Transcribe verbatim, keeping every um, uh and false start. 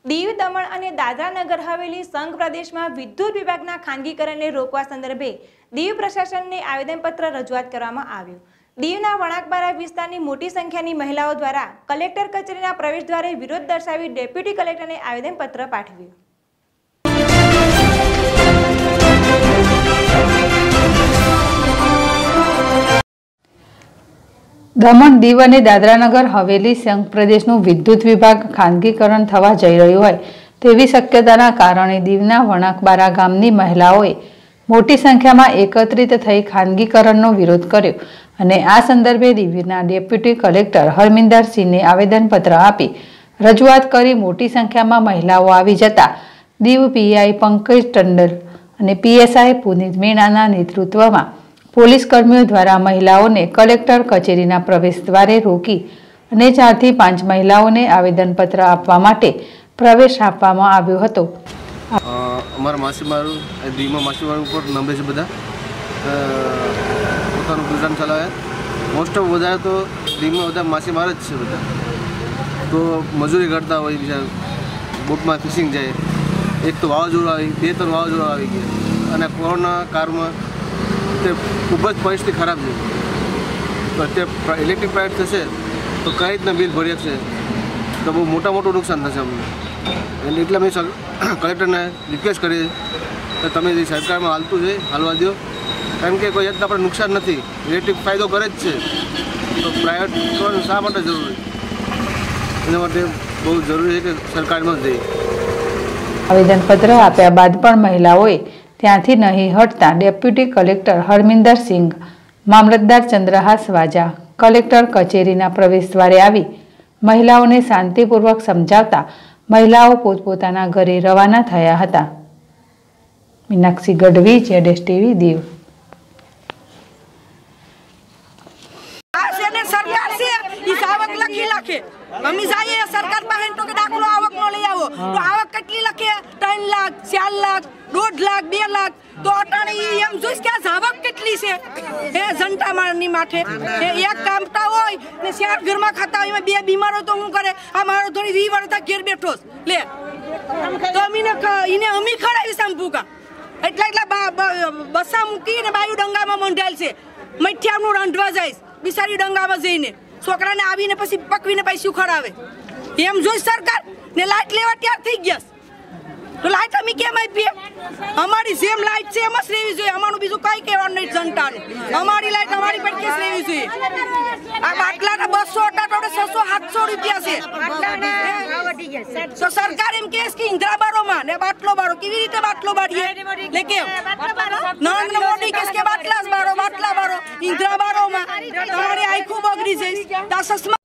દીવ દમણ અને દાદરા નગર હવેલી સંઘ પ્રદેશમાં વિદ્યુત વિભાગના ખાનગીકરણને રોકવા સંદર્ભે દીવ પ્રશાસનને આવેદનપત્ર રજૂઆત કરવામાં આવ્યું। દીવના વણાકબારા વિસ્તારની મોટી સંખ્યાની મહિલાઓ દ્વારા કલેક્ટર કચેરીના પ્રવેશદ્વારે વિરોધ દર્શાવી ડેપ્યુટી કલેક્ટરને આવેદનપત્ર પાઠવ્યું। दमण दीव और दादरानगर हवेली संघ प्रदेशનું विद्युत विभाग खानगीकरण થવા જઈ રહ્યું હોય તેવી શક્યતાના કારણે દીવના વણાકબારા ગામની મહિલાઓએ મોટી સંખ્યામાં એકત્રિત થઈ ખાનગીકરણનો વિરોધ કર્યો અને આ સંદર્ભે દીવના ડેપ્યુટી કલેક્ટર હરમિંદર સિંહને આવેદનપત્ર આપી રજૂઆત કરી મોટી સંખ્યામાં મહિલાઓ આવી જતા દીવ પીઆઈ પંકજ ટંડલ અને પીએસઆઈ પુનિત મીણાના નેતૃત્વમાં પોલીસ कर्मियों द्वारा महिलाओं ने कलेक्टर कचेरी प्रवेश द्वारे रोकी અને चार थी पांच महिलाओं ने आवेदनपत्र आपवा माटे प्रवेश आपवामां आव्यो हतो। अमर माछीमारू दीव में माछीमारू पर नंबर से बधा पोतानुं गुजरान चलावे। मोस्ट ऑफ बधा तो दीव में बधा माछीमार ज छे। बधा तो मजूरी करता होय, बीजा बोट में फिशिंग जाए। एक तो वावाजोडुं आवी, बे त्रण वावाजोडुं आवी गया अने कोरोना काल में खूब ज परिस्थिति खराब है। तो अत्यारे इलेक्ट्रिक प्राइवेट थशे तो कई रीतना बिल भरी शकशे तो बहुत मोटा मोटुं नुकसान थशे अमने। एटले मैं कलेक्टर ने रिक्वेस्ट करी तो तमे जे सरकार में हालतुं छे हालवा दो, कारण के कोई जातना आपणे नुकसान नहीं। इलेक्ट्रिक फायदो करे ज छे तो प्राइवेट करवानुं शा माटे जरूरी? एना माटे बहुत जरूरी है कि सरकार में दे। आवेदनपत्र आप्या बाद पण महिलाओए ત્યાંથી નહીં હટતા ડેપ્યુટી કલેક્ટર હરમિંદર સિંહ, મામલતદાર ચંદ્રહાસ વાજા કલેક્ટર કચેરીના પ્રવેશદ્વારે આવી મહિલાઓને શાંતિપૂર્વક સમજાવતા મહિલાઓ પોતપોતાના ઘરે રવાના થયા હતા। મીનાક્ષી ગઢવી, જેડેશ ટીવી, દીવ। मम्मी जाइए सरकार पास तो के दाखलो आवक नो लई आवो तो आवक કેટલી લખે? तीन लाख, चार लाख, दो लाख, दो लाख तो अटाणे एम जोइस के आवक કેટલી છે એ જનતા મારની માથે એ એક કામતા હોય ને ચાર ઘરમાં ખાતા હોય બે બીમાર હોય તો હું કરે? આ મારો થોડી વી વર્ષ ઘેર બેઠો લે તો અમીને ઈને અમી ખડાવી સંપુકા એટલા એટલા બસા મૂકીને બાયુ ડંગામાં મંડાયેલ છે। મઠિયાનું રાંધવા જાય બિસારી ડંગામાં જઈને છોકરાને આવીને પછી પકવીને પૈસું ખડાવે એમ જોઈ સરકાર ને લાઈટ લેવા તૈયાર થઈ ગયા તો લાઈટ અમે કેમ આપીએ? અમારી જેમ લાઈટ છે એમ જ રહેવી જોઈએ। અમારું બીજું કઈ કહેવાનું નહીં જનતાનું। અમારી લાઈટ અમારી પર કેસ રહેવી જોઈએ। આ બાટલાના બસો અટાટોડે છસો સાતસો રૂપિયા છે તો સરકાર એમ કહે કે ઇન્દ્રા બારોમાં ને બાટલો બારો કેવી રીતે બાટલો બારીએ લે કેમ? નરેન્દ્ર મોદી કહે કે બાટલા જ બારો બાટલા બારો ઇન્દ્રા બારોમાં તમારી આખું બગડી જાય।